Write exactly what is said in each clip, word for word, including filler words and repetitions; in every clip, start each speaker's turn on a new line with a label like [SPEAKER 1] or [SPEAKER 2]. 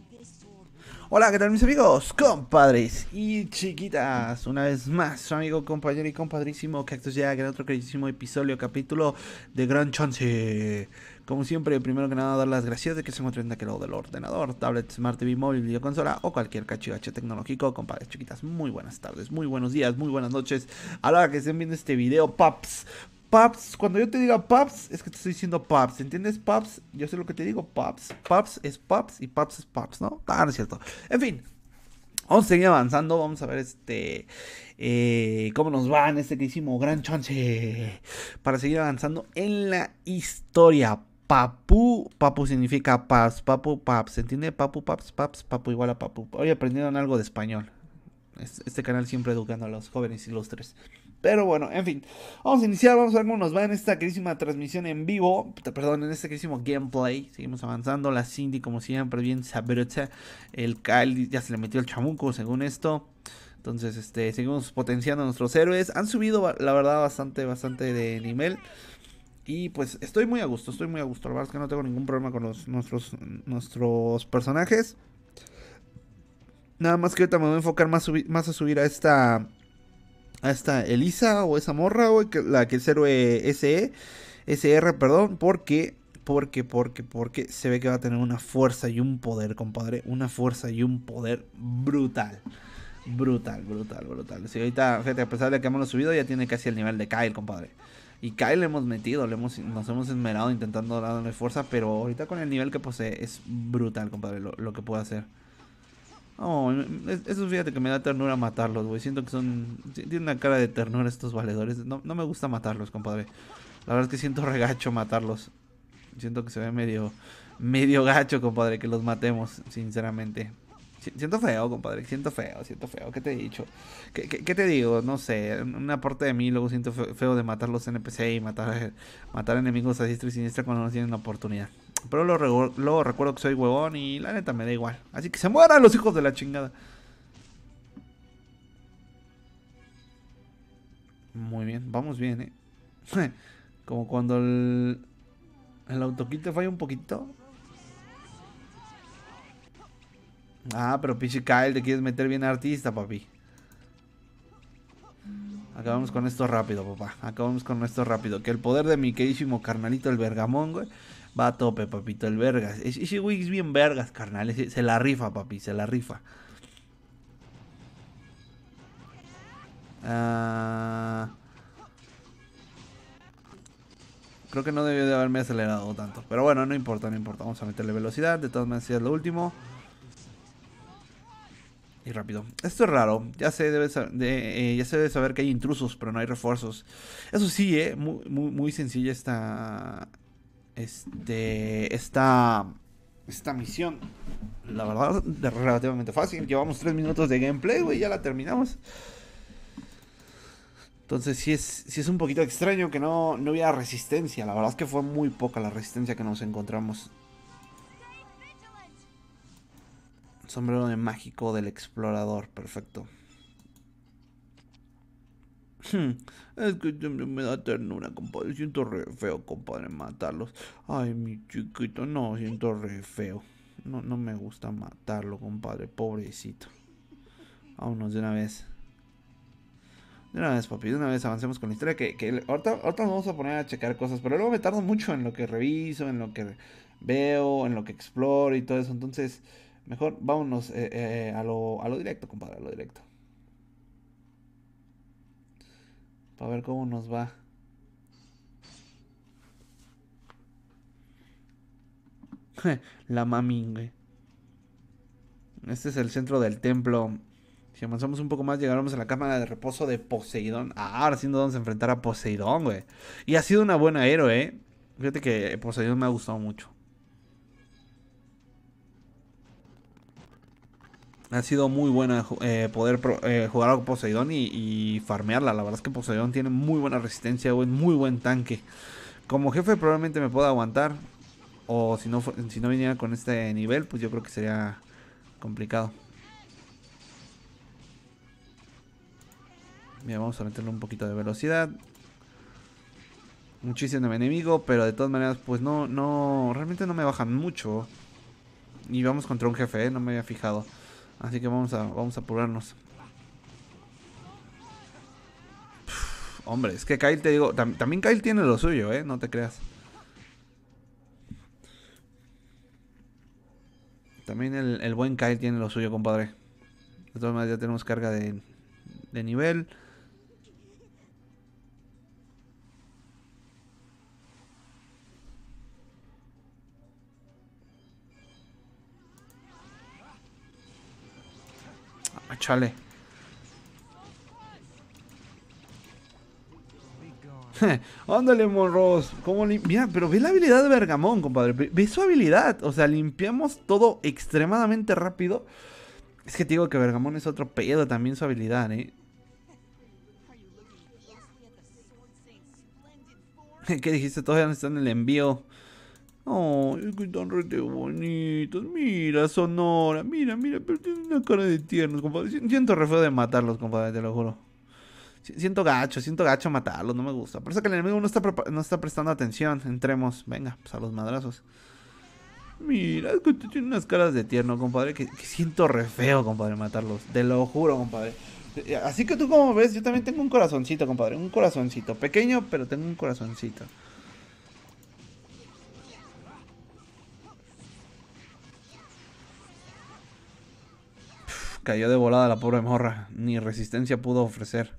[SPEAKER 1] Hola, ¿qué tal mis amigos, compadres y chiquitas? Una vez más, su amigo, compañero y compadrísimo Cactus Jack en otro queridísimo episodio, capítulo de Gran Chance. Como siempre, primero que nada, dar las gracias de que se encuentren de aquel lado del ordenador, tablet, smart T V, móvil, videoconsola o cualquier cachivache tecnológico. Compadres, chiquitas, muy buenas tardes, muy buenos días, muy buenas noches. A la hora que estén viendo este video, paps. Paps, cuando yo te diga Paps, es que te estoy diciendo Paps, ¿entiendes? Paps, yo sé lo que te digo, Paps. Paps es Paps y Paps es Paps, ¿no? Ah, no es cierto. En fin, vamos a seguir avanzando, vamos a ver este... Eh, cómo nos va en este que hicimos gran chance para seguir avanzando en la historia. Papu, Papu significa Paps, Papu, Paps, ¿se entiende? Papu, Paps, Paps, Papu igual a Papu. Hoy aprendieron algo de español. Este canal siempre educando a los jóvenes ilustres. Pero bueno, en fin. Vamos a iniciar, vamos a ver cómo nos va en esta querísima transmisión en vivo. Perdón, en este querísimo gameplay. Seguimos avanzando. La Cindy, como siempre, bien sabrosa. El Kyle ya se le metió el chamuco, según esto. Entonces, este, seguimos potenciando a nuestros héroes. Han subido, la verdad, bastante, bastante de nivel. Y pues estoy muy a gusto, estoy muy a gusto. La verdad es que no tengo ningún problema con los, nuestros, nuestros personajes. Nada más que ahorita me voy a enfocar más, más a subir a esta... A esta Elisa o esa morra, güey, que, la que es héroe S E, S R, perdón, porque, porque, porque, porque se ve que va a tener una fuerza y un poder, compadre, una fuerza y un poder brutal, brutal, brutal, brutal. Si ahorita, fíjate, a pesar de que hemos subido, ya tiene casi el nivel de Kyle, compadre. Y Kyle le hemos metido, le hemos, nos hemos esmerado intentando darle fuerza, pero ahorita con el nivel que posee es brutal, compadre, lo, lo que puede hacer. Oh, eso fíjate que me da ternura matarlos, güey. Siento que son... Tienen una cara de ternura estos valedores. No, no me gusta matarlos, compadre. La verdad es que siento regacho matarlos. Siento que se ve medio... Medio gacho, compadre, que los matemos, sinceramente. Siento feo, compadre. Siento feo, siento feo. ¿Qué te he dicho? ¿Qué, qué, qué te digo? No sé. Una parte de mí luego siento feo de matar los N P C y matar, matar enemigos a diestra y siniestra cuando no tienen la oportunidad. Pero luego, luego recuerdo que soy huevón y la neta me da igual. Así que se mueran los hijos de la chingada. Muy bien, vamos bien, eh. Como cuando el, el autokill te falla un poquito. Ah, pero pinche Kyle, te quieres meter bien artista, papi. Acabamos con esto rápido, papá. Acabamos con esto rápido. Que el poder de mi queridísimo carnalito, el Bergamón, güey, va a tope, papito, el vergas. Ese güey es bien vergas, carnal. Ese, se la rifa, papi, se la rifa. Ah... Creo que no debió de haberme acelerado tanto. Pero bueno, no importa, no importa. Vamos a meterle velocidad. De todas maneras, es lo último. Y rápido. Esto es raro. Ya se debe, de, eh, ya se debe saber que hay intrusos, pero no hay refuerzos. Eso sí, eh. Muy, muy, muy sencilla esta... Este... Esta... Esta misión. La verdad, es relativamente fácil. Llevamos tres minutos de gameplay, güey. Ya la terminamos. Entonces sí es, sí es un poquito extraño que no, no hubiera resistencia. La verdad es que fue muy poca la resistencia que nos encontramos. Sombrero de mágico del explorador, perfecto. Es que me da ternura, compadre. Siento re feo, compadre, matarlos. Ay, mi chiquito, no, siento re feo. No, no me gusta matarlo, compadre, pobrecito. Vámonos de una vez. De una vez, papi, de una vez avancemos con la historia. Que, que ahorita, ahorita nos vamos a poner a checar cosas. Pero luego me tardo mucho en lo que reviso, en lo que veo, en lo que exploro y todo eso. Entonces, mejor vámonos eh, eh, a, lo, a lo directo, compadre, a lo directo. Para ver cómo nos va. La mami, güey. Este es el centro del templo. Si avanzamos un poco más, llegaremos a la cámara de reposo de Poseidón. Ah, ahora sí nos vamos a enfrentar a Poseidón, güey. Y ha sido una buena héroe, eh. Fíjate que Poseidón me ha gustado mucho. Ha sido muy buena eh, poder eh, jugar a Poseidón y, y farmearla. La verdad es que Poseidón tiene muy buena resistencia, güey. Muy buen tanque. Como jefe probablemente me pueda aguantar. O si no, si no viniera con este nivel, pues yo creo que sería complicado. Mira, vamos a meterle un poquito de velocidad. Muchísimo enemigo, pero de todas maneras, pues no, no, realmente no me bajan mucho. Y vamos contra un jefe, ¿eh? No me había fijado. Así que vamos a, vamos a apurarnos. Uf, hombre, es que Kyle, te digo, tam también Kyle tiene lo suyo, ¿eh? No te creas. También el, el buen Kyle tiene lo suyo, compadre. De todas maneras ya tenemos carga de, de nivel. Ah, chale. Ándale, morros. ¿Cómo Mira, pero ve la habilidad de Bergamón, compadre. Ve, ve su habilidad. O sea, limpiamos todo extremadamente rápido. Es que te digo que Bergamón es otro pedo también su habilidad, ¿eh? ¿Qué dijiste? Todavía no está en el envío. Oh, es que están rete bonitos. Mira, Sonora. Mira, mira, pero tiene una cara de tiernos, compadre. Siento re feo de matarlos, compadre, te lo juro. Siento gacho, siento gacho matarlos, no me gusta. Por eso que el enemigo no está, no está prestando atención. Entremos, venga, pues a los madrazos. Mira, es que tiene unas caras de tierno, compadre. Que, que siento re feo, compadre, matarlos. Te lo juro, compadre. Así que tú como ves, yo también tengo un corazoncito, compadre. Un corazoncito. Pequeño, pero tengo un corazoncito. Uf, cayó de volada la pobre morra. Ni resistencia pudo ofrecer.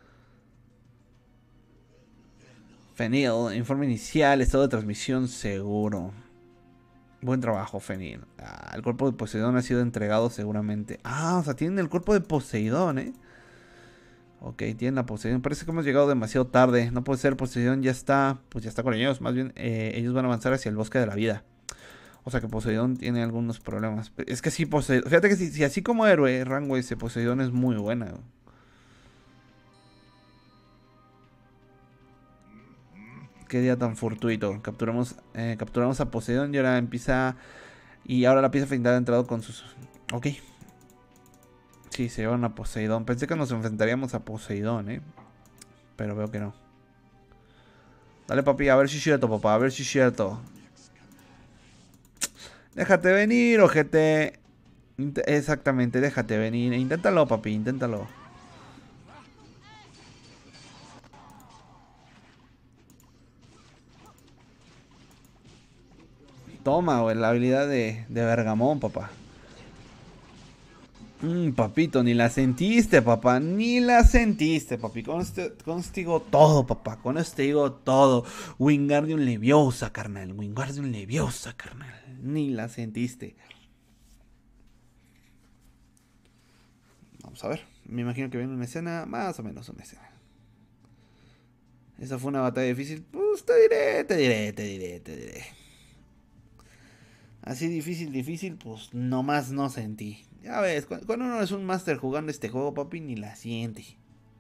[SPEAKER 1] Fenil, informe inicial, estado de transmisión seguro. Buen trabajo, Fenil. Ah, el cuerpo de Poseidón ha sido entregado seguramente. Ah, o sea, tienen el cuerpo de Poseidón, ¿eh? Ok, tienen la Poseidón. Parece que hemos llegado demasiado tarde. No puede ser, Poseidón ya está. Pues ya está con ellos. Más bien, eh, ellos van a avanzar hacia el bosque de la vida. O sea que Poseidón tiene algunos problemas. Es que sí, Poseidón. Fíjate que si, si así como héroe, rango ese, Poseidón es muy buena. Qué día tan fortuito. Capturamos, eh, capturamos a Poseidón y ahora empieza. Y ahora la pieza final ha entrado con sus. Ok. Sí, se llevan a Poseidón. Pensé que nos enfrentaríamos a Poseidón, eh. Pero veo que no. Dale, papi, a ver si es cierto, papá. A ver si es cierto. Déjate venir, ojete. Int Exactamente, déjate venir. Inténtalo, papi, inténtalo. Toma, güey, la habilidad de, de Bergamón, papá. Mmm, papito, ni la sentiste, papá. Ni la sentiste, papi. Con este, con este digo todo, papá. Con este digo todo. Wingardium Leviosa, carnal. Wingardium Leviosa, carnal. Ni la sentiste. Vamos a ver. Me imagino que viene una escena. Más o menos una escena. Esa fue una batalla difícil. Pues te diré, te diré, te diré, te diré. Así difícil, difícil, pues nomás no sentí. Ya ves, cuando uno es un máster jugando este juego, papi, ni la siente.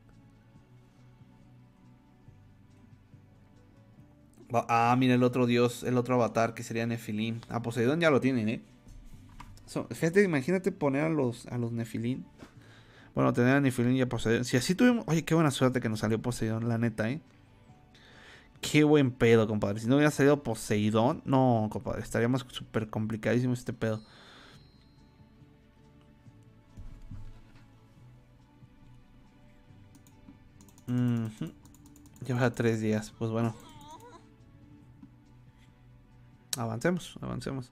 [SPEAKER 1] Ah, mira el otro dios, el otro avatar que sería Nefilim. A Poseidón ya lo tienen, ¿eh? So, fíjate, imagínate poner a los, a los Nefilim. Bueno, tener a Nefilim y a Poseidón. Si así tuvimos... Oye, qué buena suerte que nos salió Poseidón, la neta, ¿eh? Qué buen pedo, compadre. Si no hubiera salido Poseidón, no, compadre. Estaríamos súper complicadísimos este pedo. Uh-huh. Lleva tres días. Pues bueno. Avancemos, avancemos.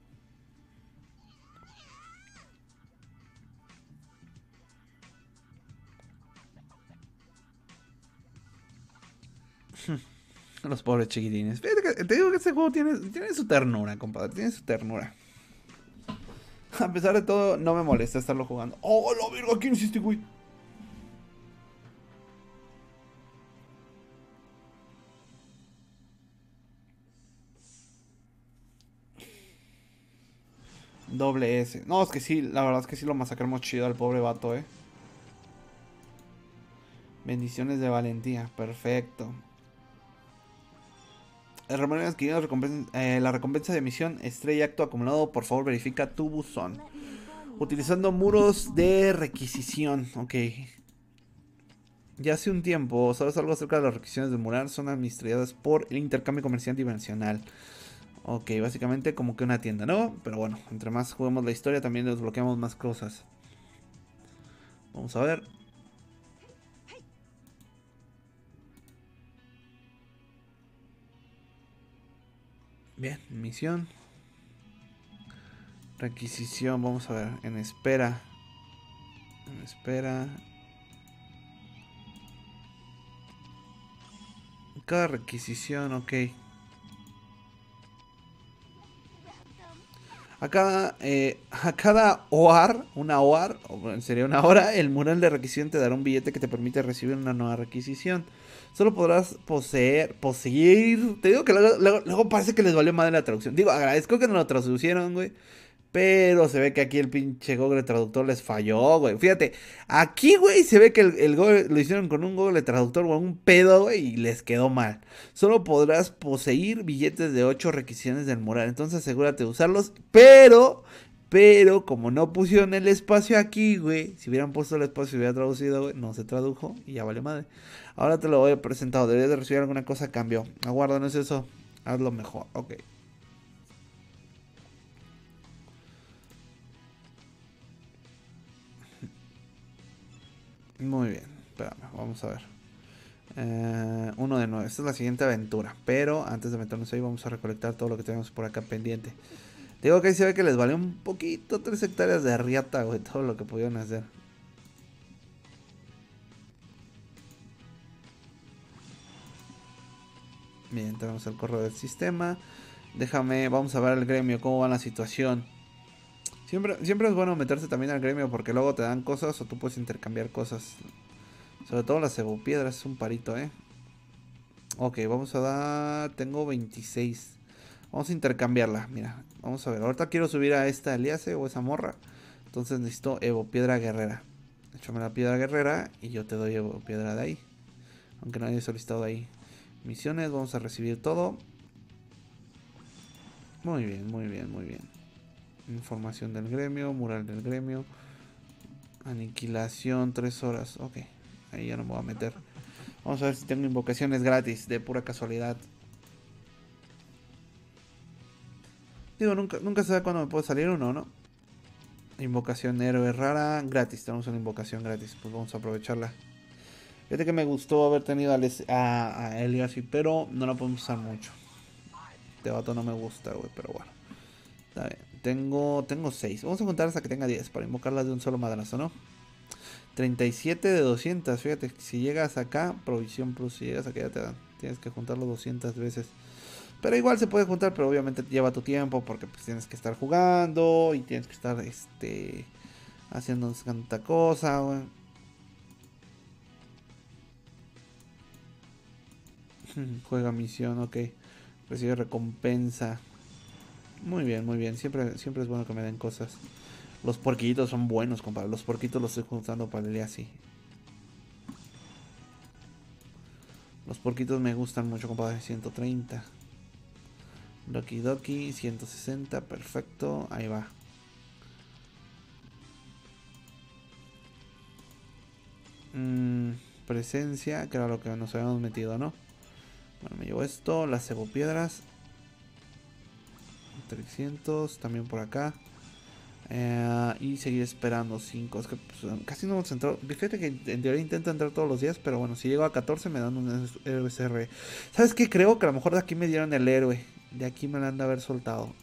[SPEAKER 1] Los pobres chiquitines. Fíjate que, te digo que este juego tiene, tiene su ternura, compadre. Tiene su ternura. A pesar de todo, no me molesta estarlo jugando. ¡Oh, la verga! ¿Quién hiciste, güey? Doble S. No, es que sí, la verdad es que sí lo masacramos chido al pobre vato, eh. Bendiciones de valentía. Perfecto. Recompensa, eh, la recompensa de misión estrella acto acumulado. Por favor, verifica tu buzón. Utilizando muros de requisición. Ok. Ya hace un tiempo, ¿sabes algo acerca de las requisiciones del mural? Son administradas por el intercambio comercial dimensional. Ok, básicamente como que una tienda, ¿no? Pero bueno, entre más juguemos la historia también desbloqueamos más cosas. Vamos a ver. Bien, misión. Requisición, vamos a ver. En espera. En espera. Cada requisición, ok. A cada, eh, a cada O A R, una O A R, o sería una hora, el mural de requisición te dará un billete que te permite recibir una nueva requisición. Solo podrás poseer, poseer. Te digo que luego, luego, luego parece que les valió madre la traducción. Digo, agradezco que no lo traducieron, güey. Pero se ve que aquí el pinche Google Traductor les falló, güey. Fíjate, aquí, güey, se ve que el, el Google, lo hicieron con un Google Traductor o un pedo, güey, y les quedó mal. Solo podrás poseer billetes de ocho requisiciones del mural. Entonces asegúrate de usarlos. Pero, pero, como no pusieron el espacio aquí, güey, si hubieran puesto el espacio y hubiera traducido, güey, no se tradujo y ya vale madre. Ahora te lo voy a presentar. Deberías de recibir alguna cosa a cambio. Aguarda, no es eso. Hazlo mejor. Ok. Muy bien, espérame, vamos a ver. Eh, uno de nueve, esta es la siguiente aventura. Pero antes de meternos ahí, vamos a recolectar todo lo que tenemos por acá pendiente. Digo que ahí se ve que les valió un poquito tres hectáreas de riata, güey, todo lo que pudieron hacer. Bien, tenemos el correo del sistema. Déjame, vamos a ver el gremio, cómo va la situación. Siempre, siempre es bueno meterse también al gremio porque luego te dan cosas o tú puedes intercambiar cosas. Sobre todo las cebopiedras, es un parito, eh. Ok, vamos a dar... Tengo veintiséis. Vamos a intercambiarla, mira. Vamos a ver, ahorita quiero subir a esta Eliase o esa morra. Entonces necesito Evo Piedra Guerrera. Échame la Piedra Guerrera y yo te doy Evo Piedra de ahí. Aunque no haya solicitado de ahí. Misiones, vamos a recibir todo. Muy bien, muy bien, muy bien. Información del gremio, mural del gremio. Aniquilación, tres horas. Ok, ahí ya no me voy a meter. Vamos a ver si tengo invocaciones gratis, de pura casualidad. Digo, nunca, nunca se sabe cuándo me puede salir uno, ¿no? Invocación héroe rara, gratis. Tenemos una invocación gratis, pues vamos a aprovecharla. Fíjate que me gustó haber tenido a, Les, a, a Eliassi, pero no la podemos usar mucho. Este vato no me gusta, güey, pero bueno. Está bien. Tengo, tengo seis. Vamos a contar hasta que tenga diez para invocarlas de un solo madrazo, ¿no? treinta y siete de doscientas. Fíjate, si llegas acá, provisión plus. Si llegas acá ya te dan. Tienes que juntarlo doscientas veces. Pero igual se puede juntar, pero obviamente lleva tu tiempo porque pues tienes que estar jugando y tienes que estar este haciendo tanta cosa, güey. Juega misión, ok. Recibe recompensa. Muy bien, muy bien. Siempre, siempre es bueno que me den cosas. Los porquitos son buenos, compadre. Los porquitos los estoy juntando para el día así. Los porquitos me gustan mucho, compadre. ciento treinta. Doki Doki, ciento sesenta. Perfecto. Ahí va. Mm, presencia, que era lo que nos habíamos metido, ¿no? Bueno, me llevo esto. Las cebopiedras. trescientos. También por acá. Eh, y seguir esperando cinco. Es que pues, casi no hemos entrado. Fíjate que en teoría intento entrar todos los días. Pero bueno, si llego a catorce me dan un héroe S R. ¿Sabes qué? Creo que a lo mejor de aquí me dieron el héroe. De aquí me lo han de haber soltado.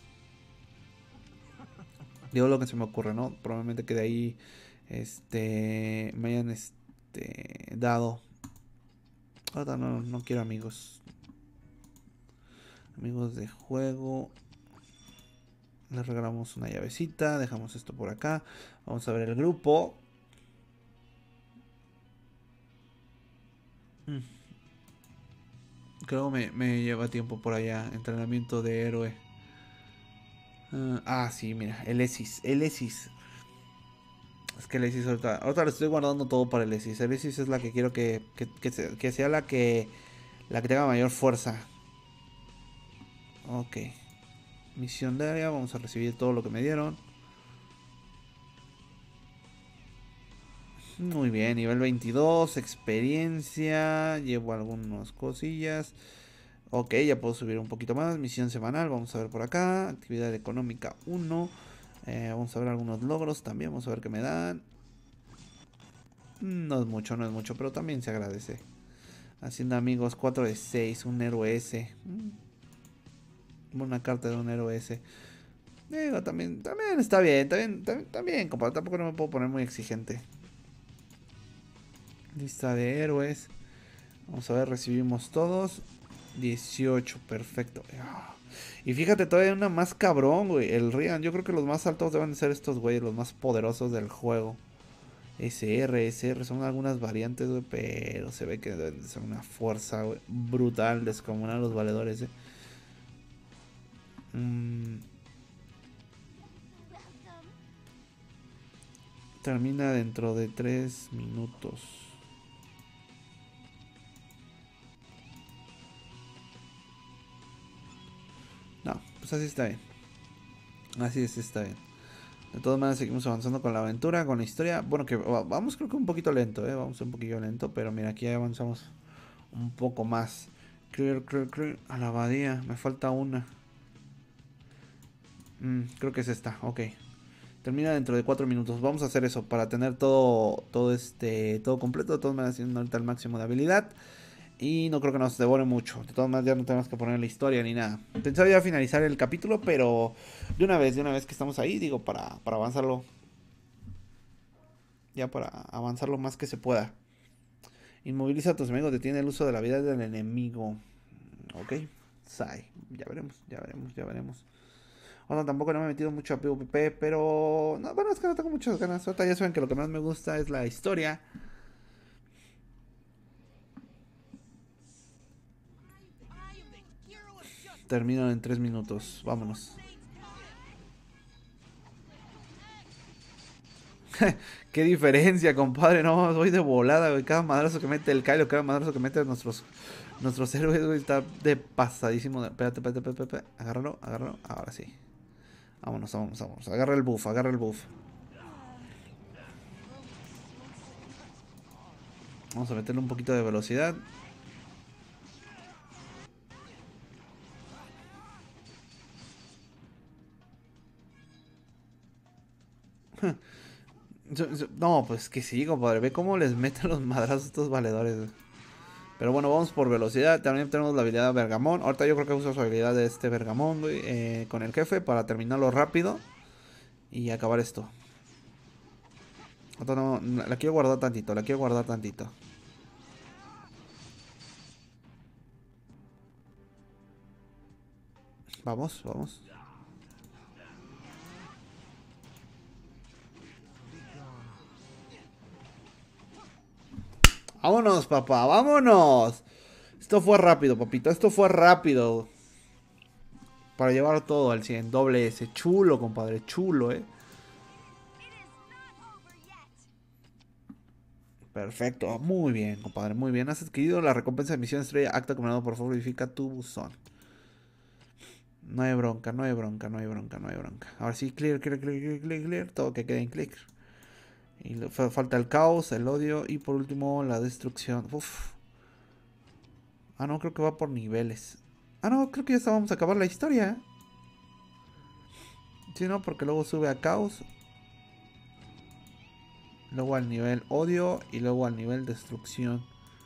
[SPEAKER 1] Digo lo que se me ocurre, ¿no? Probablemente que de ahí este me hayan este dado. Ahora no, no quiero amigos. Amigos de juego. Les regalamos una llavecita. Dejamos esto por acá. Vamos a ver el grupo. Mm. Creo me, me lleva tiempo por allá. Entrenamiento de héroe. Uh, ah, sí, mira. El Esis. El Esis. Es que el Esis ahorita. Ahorita le estoy guardando todo para el Esis. El Esis es la que quiero que, que, que, sea, que sea la que. La que tenga mayor fuerza. Ok. Misión de área. Vamos a recibir todo lo que me dieron. Muy bien, nivel veintidós, experiencia, llevo algunas cosillas. Ok, ya puedo subir un poquito más. Misión semanal, vamos a ver por acá. Actividad económica uno. Eh, vamos a ver algunos logros también. Vamos a ver qué me dan. No es mucho, no es mucho, pero también se agradece. Haciendo amigos, cuatro de seis. Un héroe S. Mm, una carta de un héroe S. Digo, también, también está bien. También, también, también, compadre. Tampoco no me puedo poner muy exigente. Lista de héroes. Vamos a ver, recibimos todos. dieciocho, perfecto. Y fíjate, todavía hay una más cabrón, güey. El Rian, yo creo que los más altos deben ser estos güeyes, los más poderosos del juego. S R, S R, son algunas variantes, güey, pero se ve que deben ser una fuerza, güey, brutal, descomunal los valedores, eh. Mm. Termina dentro de tres minutos. No, pues así está bien. Así es, está bien. De todas maneras seguimos avanzando con la aventura, con la historia. Bueno, que vamos creo que un poquito lento, ¿eh? Vamos un poquillo lento, pero mira, aquí ya avanzamos un poco más. Clear, clear, clear. A la abadía, me falta una. Mm, creo que es esta, ok. Termina dentro de cuatro minutos. Vamos a hacer eso para tener todo, todo este, todo completo. De todas maneras, haciendo ahorita el máximo de habilidad. Y no creo que nos devore mucho. De todas maneras, ya no tenemos que poner la historia ni nada. Pensaba ya finalizar el capítulo, pero de una vez, de una vez que estamos ahí, digo, para, para avanzarlo. Ya para avanzar lo más que se pueda. Inmoviliza a tus enemigos, detiene el uso de la vida del enemigo. Ok, Sai. Ya veremos, ya veremos, ya veremos. Bueno, tampoco no me he metido mucho a PvP, pero... No, bueno, es que no tengo muchas ganas. Ahorita ya saben que lo que más me gusta es la historia. Termino en tres minutos. Vámonos. Qué diferencia, compadre. No, voy de volada, güey. Cada madrazo que mete el Kylo, cada madrazo que mete nuestros, nuestros héroes, güey, está de pasadísimo. Espérate, espérate, espérate, espérate. Agárralo, agárralo. Ahora sí. Vámonos, vámonos, vámonos. Agarra el buff, agarra el buff. Vamos a meterle un poquito de velocidad. No, pues que sí, compadre. Ve cómo les meten los madrazos a estos valedores. Pero bueno, vamos por velocidad. También tenemos la habilidad de Bergamón. Ahorita yo creo que uso su habilidad de este Bergamón, güey, eh, con el jefe para terminarlo rápido y acabar esto. No, la quiero guardar tantito, la quiero guardar tantito. Vamos, vamos. Vámonos, papá, vámonos. Esto fue rápido, papito, esto fue rápido. Para llevar todo al cien, doble S. Chulo, compadre, chulo, eh. Perfecto, muy bien, compadre, muy bien. Has adquirido la recompensa de misión estrella. Acta acumulado, por favor, verifica tu buzón. No hay bronca, no hay bronca, no hay bronca, no hay bronca. Ahora sí, clear, clear, clear, clear, clear, clear. Todo que quede en click. Y le falta el caos, el odio y por último la destrucción. Uf. Ah, no, creo que va por niveles. Ah, no, creo que ya vamos a acabar la historia. Sí, no, porque luego sube a caos. Luego al nivel odio y luego al nivel destrucción.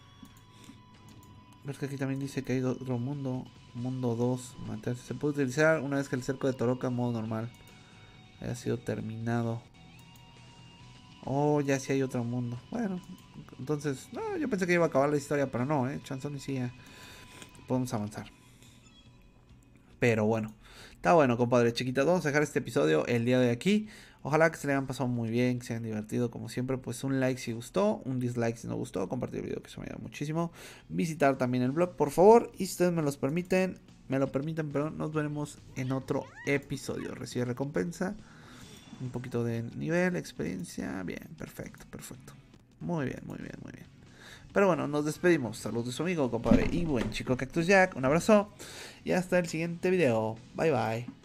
[SPEAKER 1] Ves que aquí también dice que hay otro mundo. Mundo dos. Se puede utilizar una vez que el cerco de Toroka en modo normal haya sido terminado. Oh, ya sí hay otro mundo. Bueno, entonces, no, yo pensé que iba a acabar la historia, pero no, eh. Chanzón y sí ya podemos avanzar. Pero bueno, está bueno, compadre chiquita. Vamos a dejar este episodio el día de aquí. Ojalá que se le hayan pasado muy bien, que se hayan divertido como siempre. Pues un like si gustó, un dislike si no gustó. Compartir el video que se me ayuda muchísimo. Visitar también el blog, por favor. Y si ustedes me los permiten, me lo permiten, pero nos veremos en otro episodio. Recibe recompensa. Un poquito de nivel, experiencia. Bien, perfecto, perfecto. Muy bien, muy bien, muy bien. Pero bueno, nos despedimos. Saludos de su amigo, compadre y buen chico Cactus Jack. Un abrazo y hasta el siguiente video. Bye bye.